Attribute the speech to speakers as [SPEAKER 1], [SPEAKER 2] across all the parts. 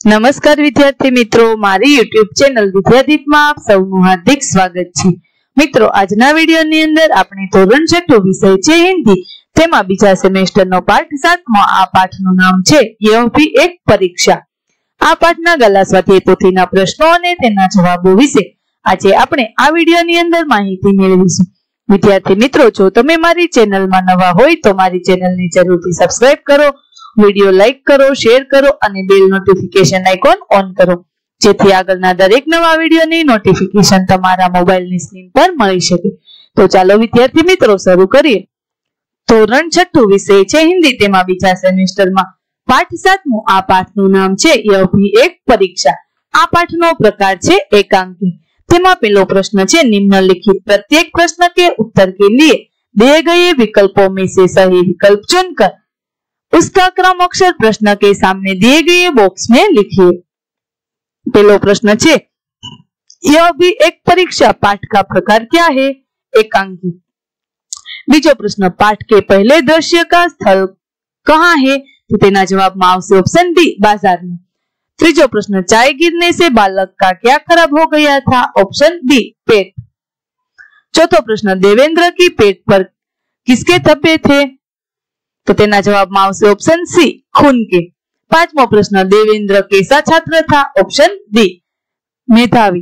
[SPEAKER 1] નમસ્કાર વિદ્યાર્થી મિત્રો, મારી YouTube ચેનલ વિદ્યાદીપમાં આપ સૌનું હાર્દિક સ્વાગત છે। મિત્રો, આજના વિડિયોની અંદર આપણે ધોરણ 6 વિષય છે હિન્દી, તેમાં બીજા સેમેસ્ટરનો પાઠ 7મો। આ પાઠનું નામ છે यह भी एक परीक्षा। આ પાઠના ગલા સ્વાધ્યાય પોથીના પ્રશ્નો અને તેના જવાબો વિશે આજે આપણે આ વિડિયોની અંદર માહિતી મેળવીશું। વિદ્યાર્થી મિત્રો, જો તમે મારી ચેનલમાં નવા હોય તો મારી ચેનલને જરૂરથી સબસ્ક્રાઇબ કરો, वीडियो लाइक करो, शेर करो અને बेल नोटिफिकेशन आइकॉन ऑन करो, જેથી આગળના દરેક નવા વિડિયોની નોટિફિકેશન તમારા મોબાઈલની સ્ક્રીન પર મળી શકે। તો ચાલો વિદ્યાર્થી મિત્રો શરૂ કરીએ। ધોરણ 6 વિષય છે હિન્દી, તેમાં બીજા સેમેસ્ટરમાં પાઠ 7મો। આ પાઠનું નામ છે यह भी एक परीक्षा। આ પાઠનો પ્રકાર છે એકાંકી। તેમાં પહેલો પ્રશ્ન છે निम्नलिखित प्रत्येक प्रश्न के उत्तर के लिए दिए गए विकल्पों में से सही विकल्प चुनकर उसका क्रम अक्षर प्रश्न के सामने दिए गए बॉक्स में लिखिए। पहला प्रश्न है यह भी एक परीक्षा, पाठ का प्रकार क्या है? एकांकी। बीजो प्रश्न पाठ के पहले दृश्य का स्थल कहाँ है? तो तेना जवाब में आवशे ऑप्शन डी, बाजार में। तीजो प्रश्न चाय गिरने से बालक का क्या खराब हो गया था? ऑप्शन बी, पेट। चौथो प्रश्न देवेंद्र की पेट पर किसके धब्बे थे? तो तेना जवाब में आवशे ऑप्शन सी, खून के। पांचमो प्रश्न देवेंद्र कैसा छात्र था? ऑप्शन डी, मेधावी।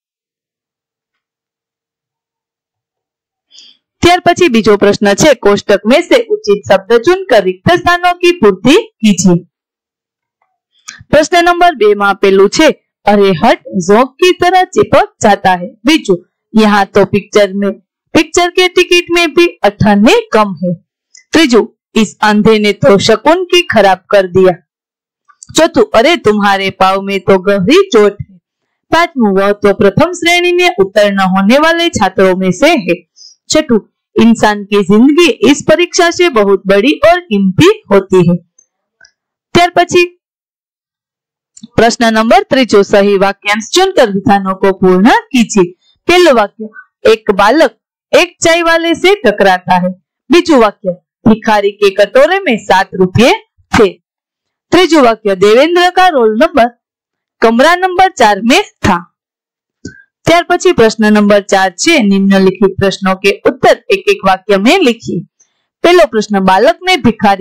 [SPEAKER 1] त्यार पछी बीजो प्रश्न छे कोष्टक में से उचित शब्द चुनकर रिक्त स्थानों की पूर्ति कीजिए। प्रश्न नंबर 2 में पेलू छे अरे हट, जोक की तरह चिपक जाता है। बीजू यहाँ तो पिक्चर के टिकट में भी 98 कम है। त्रीजू इस अंधे ने तो शकुन की खराब कर दिया। चौथु अरे तुम्हारे पाव में तो गहरी चोट है। पांचवू वह तो प्रथम श्रेणी में उत्तीर्ण होने वाले छात्रों में से है। छठू इंसान की जिंदगी इस परीक्षा से बहुत बड़ी और कीमती होती है। त्यार पछी प्रश्न नंबर 3 सही वाक्यांश चुनकर विधानों को पूर्ण कीजिए। पहला वाक्य एक बालक एक चाय वाले से टकराता है। बीजू वाक्य भिखारी के कटोरे में 7 रुपये थे। तीजू वाक्य देवेंद्र का रोल नंबर कमरा नंबर 4 में था। त्यार पछी प्रश्न नंबर 4 छे निम्नलिखित प्रश्नों के उत्तर एक एक वाक्य में लिखिए। पहला प्रश्न बालक ने भिखारी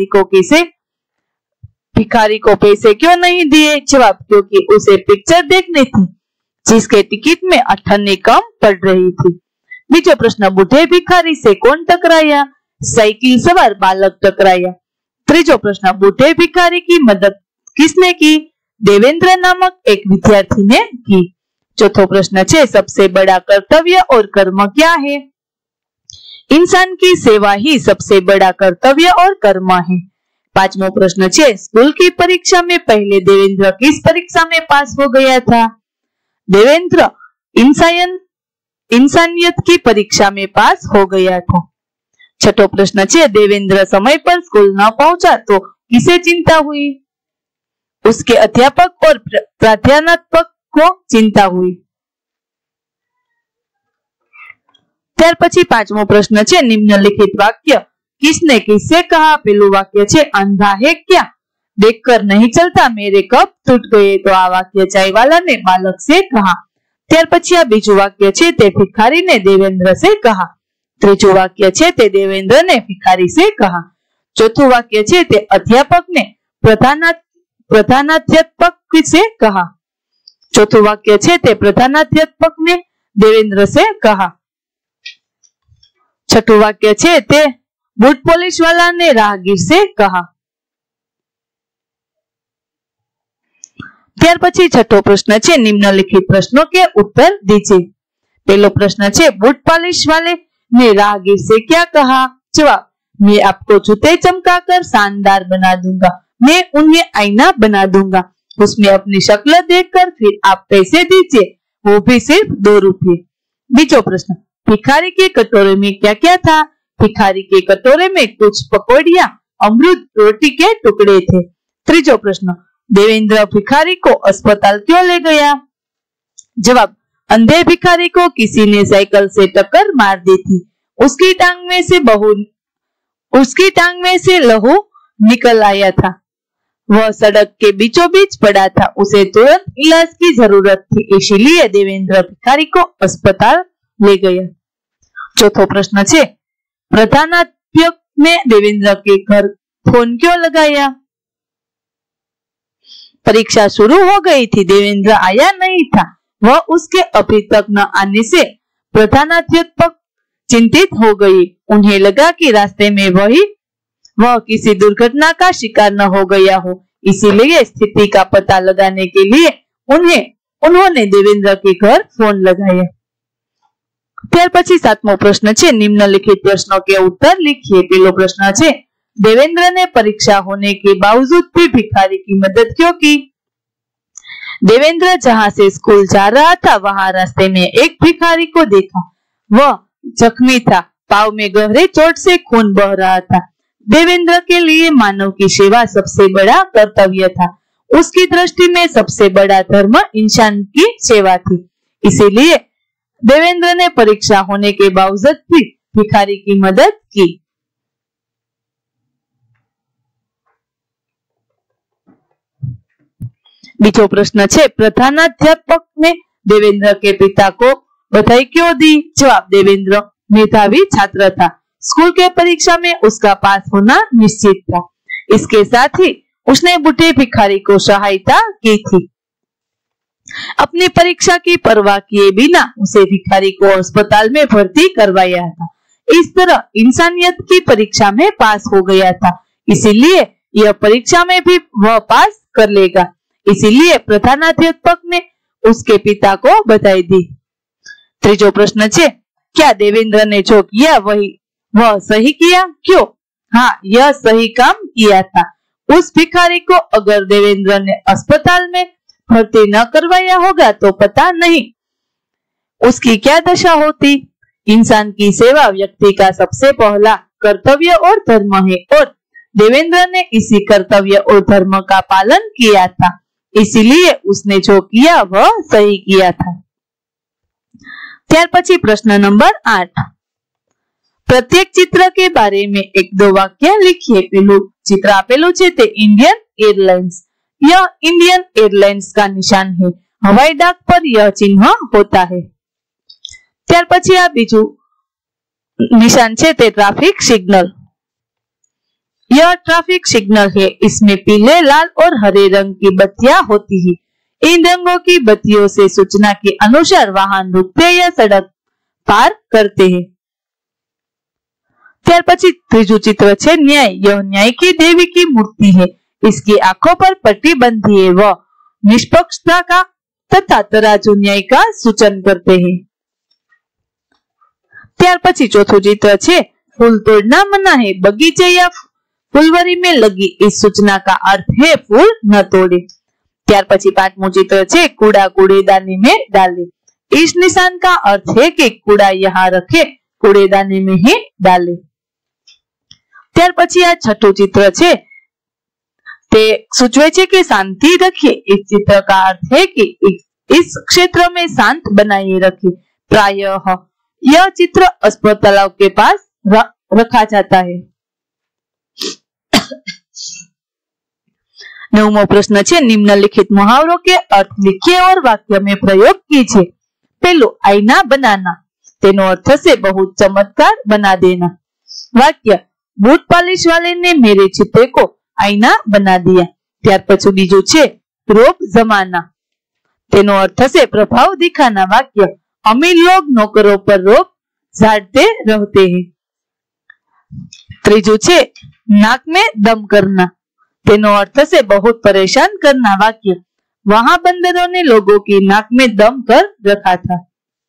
[SPEAKER 1] को पैसे क्यों नहीं दिए? जवाब क्योंकि उसे पिक्चर देखनी थी जिसके टिकट में 98 कम पड़ रही थी। बीजो प्रश्न बूढ़े भिखारी से कौन टकराया? साइकिल सवार बालक टकराया। तीजो प्रश्न बूढ़े भिखारी की मदद किसने की? देवेंद्र नामक एक विद्यार्थी ने की। चौथो प्रश्न है सबसे बड़ा कर्तव्य और कर्म क्या है? इंसान की सेवा ही सबसे बड़ा कर्तव्य और कर्म है। पांचवो प्रश्न है स्कूल की परीक्षा में पहले देवेंद्र किस परीक्षा में पास हो गया था? देवेंद्र इंसानियत की परीक्षा में पास हो गया था। छठो प्रश्न है देवेंद्र समय पर स्कूल न पहुंचा तो किसे चिंता हुई? उसके अध्यापक और प्राध्यापक को चिंता हुई। त्यार पछी पांचमो प्रश्न है निम्नलिखित वाक्य किसने किससे कहा? पहलू वाक्य है अंधा है क्या, देखकर नहीं चलता, मेरे कप टूट गए। तो आ वाक्य चाय वाला ने बालक से कहा। त्यार पछी आ बीजू वाक्य है ते भिखारी ने देवेंद्र से कहा। तीजू वाक्य है ते देवेंद्र ने भिखारी से कहा। चौथु वाक्य है ते अध्यापक ने प्रधानाध्यापक से कहा। चौथु वाक्य है ते प्रधानाध्यापक ने देवेंद्र से कहा। छठु वाक्य है ते बूट पॉलिश वाला ने राहगीर से कहा। त्यार पछी छठो प्रश्न है निम्नलिखित प्रश्नों के उत्तर दीजिए। पहला प्रश्न है बूट पॉलिश वाले ने राहगीर से क्या कहा? जवाब मैं आपको जूते चमकाकर शानदार बना दूंगा, मैं उन्हें आईना बना दूंगा, उसमें अपनी शक्ल देखकर फिर आप पैसे दीजिए, वो भी सिर्फ 2 रुपये। बीजो प्रश्न भिखारी के कटोरे में क्या क्या था? भिखारी के कटोरे में कुछ पकौड़ियां, अमरूद, रोटी के टुकड़े थे। तीजो प्रश्न देवेंद्र भिखारी को अस्पताल क्यों ले गया? जवाब अंधे भिखारी को किसी ने साइकिल से टक्कर मार दी थी, उसकी टांग में से लहू निकल आया था। वह सड़क के बीचों बीच पड़ा था, उसे तुरंत इलाज की जरूरत थी, इसीलिए देवेंद्र भिखारी को अस्पताल ले गया। चौथो प्रश्न है, प्रधानाध्यापक ने देवेंद्र के घर फोन क्यों लगाया? परीक्षा शुरू हो गई थी, देवेंद्र आया नहीं था। वह उसके अभी तक न आने से प्रधानाध्यापक चिंतित हो गई। उन्हें लगा कि रास्ते में वह किसी दुर्घटना का शिकार न हो गया हो, इसीलिए स्थिति का पता लगाने के लिए उन्होंने देवेंद्र के घर फोन लगाया। ત્યાર પછી સાતમો પ્રશ્ન છે, निम्नलिखित प्रश्नों के उत्तर लिखिए। पहलो प्रश्न है, देवेंद्र ने परीक्षा होने के बावजूद भी भिखारी की मदद क्यों की? देवेंद्र जहां से स्कूल जा रहा था वहां रास्ते में एक भिखारी को देखा। वह जख्मी था, पांव में गहरी चोट से खून बह रहा था। देवेंद्र के लिए मानव की सेवा सबसे बड़ा कर्तव्य था। उसकी दृष्टि में सबसे बड़ा धर्म इंसान की सेवा थी, इसीलिए देवेंद्र ने परीक्षा होने के बावजूद भी भिखारी की मदद की। बीजो प्रश्न है, प्रधानाध्यापक ने देवेंद्र के पिता को बधाई क्यों दी? जवाब, देवेंद्र मेधावी छात्र था, स्कूल के परीक्षा में उसका पास होना निश्चित था। इसके साथ ही उसने बूढ़े भिखारी को सहायता की थी। अपनी परीक्षा की परवाह किए बिना उसे भिखारी को अस्पताल में भर्ती करवाया था। इस तरह इंसानियत की परीक्षा में पास हो गया था, इसीलिए यह परीक्षा में भी वह पास कर लेगा। इसीलिए प्रधानाध्यापक ने उसके पिता को बधाई दी। तीसरा प्रश्न है, क्या देवेंद्र ने जो किया वह सही किया? क्यों? हाँ, यह सही काम किया था। उस भिखारी को अगर देवेंद्र ने अस्पताल में भर्ती न करवाया होगा तो पता नहीं उसकी क्या दशा होती। इंसान की सेवा व्यक्ति का सबसे पहला कर्तव्य और धर्म है, और देवेंद्र ने इसी कर्तव्य और धर्म का पालन किया था, इसीलिए उसने जो किया वह सही किया था। ત્યાર પછી પ્રશ્ન નંબર 8, प्रत्येक चित्र के बारे में 1-2 वाक्य लिखिए। पहलू चित्र आपेલું છે તે इंडियन एयरलाइंस। यह इंडियन एयरलाइंस का निशान है। हवाई डाक पर यह चिन्ह होता है। ત્યાર પછી આ બીજું निशान છે તે ट्रैफिक सिग्नल। यह ट्रैफिक सिग्नल है, इसमें पीले, लाल और हरे रंग की बत्तियां होती है। इन रंगों की बत्तियों से सूचना के अनुसार वाहन रुकते या सड़क पार करते हैं। ત્યાર પછી ત્રીજું चित्र છે न्याय। यह न्याय की देवी की मूर्ति है। इसकी आंखों पर पट्टी बंधी है। वह निष्पक्षता का तथा तराजू न्याय का सूचन करते हैं। ત્યાર પછી चौथું चित्र છે फूल तोड़ना मना है। बगीचे या फुलवरी में लगी इस सूचना का अर्थ है फूल न तोड़े। ત્યાર પછી પાંચમું चित्र છે कूड़ा कूड़ेदानी में डाले। इस निशान का अर्थ है कि कूड़ा यहाँ रखे, कूड़ेदानी में ही डाले। ત્યાર પછી આ છઠ્ઠું चित्र છે તે સૂચવે છે કે શાંતિ रखिए। इस चित्र का अर्थ है कि इस क्षेत्र में शांत बनाए रखे। प्रायः यह चित्र अस्पतालों के पास रखा जाता है। 9मो प्रश्न है निम्नलिखित मुहावरों के अर्थ लिखिए और वाक्य में प्रयोग कीजिए। पहलो आईना बनाना, तेनो अर्थ से बहुत चमत्कार बना देना। वाक्य बूट पॉलिश वाले ने मेरे चित्रे को आईना बना दिया। ત્યાર પછી બીજું છે रोब जमाना, तेनो अर्थ से प्रभाव दिखाना। वाक्य अमीर लोग नौकरों पर रोब झाड़ते रहते हैं। ત્રીજું છે नाक में दम करना, तेनो अर्थ से बहुत परेशान करना। वाक्य वहां बंदरों ने लोगों की नाक में दम कर रखा था।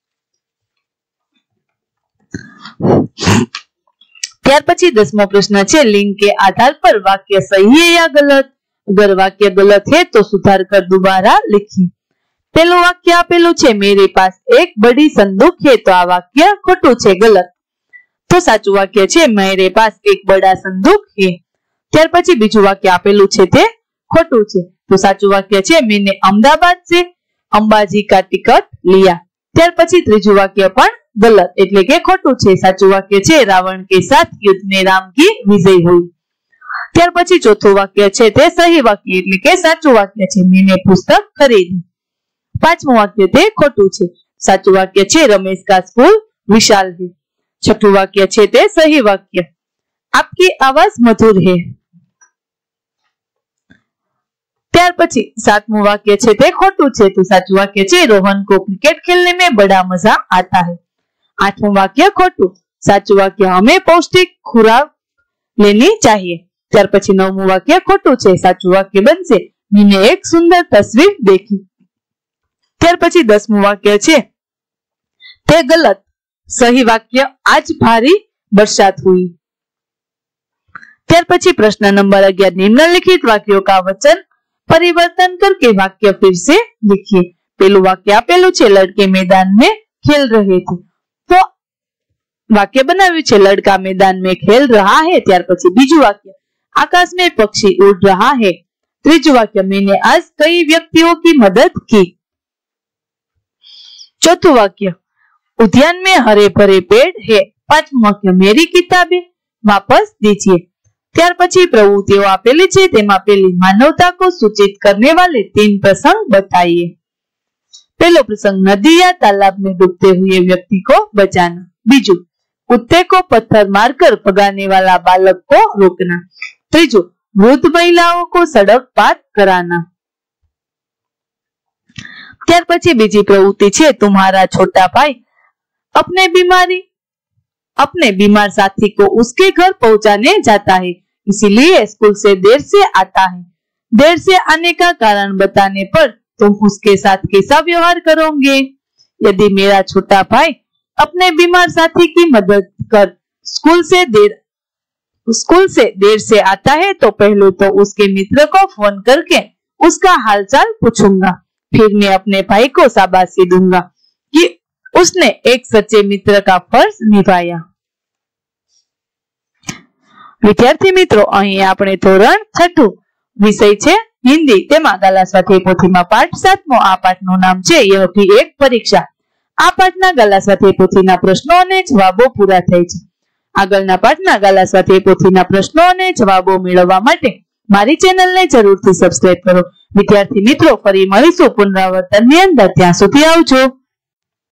[SPEAKER 1] ત્યાર પછી 10મો प्रश्न है लिंग के आधार पर वाक्य सही है या गलत। अगर वाक्य गलत है तो सुधार कर दोबारा लिखिए। पहलू वाक्य आपेલું છે मेरे पास एक बड़ी संदूक है, तो आ वाक्य खोटું છે, गलत। तो साचું वाक्य છે मेरे पास एक बड़ा संदूक है। ત્યાર પછી બીજું વાક્ય આપેલું છે તે ખોટું છે, તો સાચું વાક્ય છે मैंने अहमदाबाद से अंबाजी का टिकट लिया। ત્યાર પછી ત્રીજું વાક્ય પણ गलत એટલે કે ખોટું છે। સાચું વાક્ય છે रावण के साथ युद्ध में राम की विजय हुई। ત્યાર પછી ચોથું વાક્ય છે તે સહી વાક્ય એટલે કે સાચું વાક્ય છે, મેને પુસ્તક ખરીદી। પાંચમું વાક્ય તે ખોટું છે, સાચું વાક્ય છે रमेश का स्कूल विशाल है। छठुं वाक्य છે તે सही वाक्य, आपकी आवाज मधुर है। ત્યાર પછી સાતમું વાક્ય છે તે ખોટું છે, તો સાચું વાક્ય છે रोहन को क्रिकेट खेलने में बड़ा मजा आता है। आठवां वाक्य खोटું, સાચું વાક્ય हमें पौष्टिक खुराक लेनी चाहिए। ત્યાર પછી નવમું વાક્ય ખોટું છે, સાચું વાક્ય બનશે मैंने एक सुंदर तस्वीर देखी। ત્યાર પછી 10મું વાક્ય છે તે गलत, सही वाक्य आज भारी बरसात हुई। ત્યાર પછી प्रश्न नंबर 11 निम्नलिखित वाक्यों का वचन परिवर्तन करके वाक्य फिर से लिखिए। पहलू वाक्य आपेलू छे लड़के मैदान में खेल रहे थे, तो वाक्य बनाव्યું છે लड़का मैदान में खेल रहा है। ત્યાર પછી બીજું वाक्य आकाश में पक्षी उड़ रहा है। ત્રીજું वाक्य मैंने आज कई व्यक्तियों की मदद की। चौथुं वाक्य उद्यान में हरे भरे पेड़ है। પાંચમું वाक्य मेरी किताबें वापस दीजिए। ત્યાર પછી પ્રવૃત્તિઓ આપેલી છે, તેમાં પેલી માનવતા को सूचित करने वाले 3 प्रसंग बताइए। पहलो प्रसंग नदी या तालाब में डूबते हुए व्यक्ति को बचाना। बीजू कुत्ते को पत्थर मारकर भगाने वाला बालक को रोकना। तीजू वृद्ध महिलाओं को सड़क पार कराना। ત્યાર પછી બીજી પ્રવૃત્તિ છે तुम्हारा छोटा भाई अपने बीमार साथी को उसके घर पहुंचाने जाता है, इसीलिए स्कूल से देर से आता है। देर से आने का कारण बताने पर तुम उसके साथ कैसा व्यवहार करोगे? यदि मेरा छोटा भाई अपने बीमार साथी की मदद कर स्कूल से देर से आता है तो पहले तो उसके मित्र को फोन करके उसका हालचाल पूछूंगा, फिर मैं अपने भाई को शाबाशी दूंगा कि उसने एक सच्चे मित्र का फर्ज निभाया। विद्यार्थी मित्रों, અહીં આપણે ધોરણ 6 વિષય છે હિન્દી, તેમાં ગાલા સ્વાધ્યાય પોથીમાં પાઠ 7મો। આ પાઠનું નામ છે यह भी एक परीक्षा। આ પાઠના ગાલા સ્વાધ્યાય પોથીના પ્રશ્નો અને જવાબો પૂરા થાય છે। આગળના પાઠના ગાલા સ્વાધ્યાય પોથીના પ્રશ્નો અને જવાબો મેળવવા માટે મારી ચેનલને જરૂરથી સબસ્ક્રાઇબ કરો। વિદ્યાર્થી મિત્રો, ફરી મળીશું પુનરાવર્તનની અંદર, ત્યાં સુધી આવજો।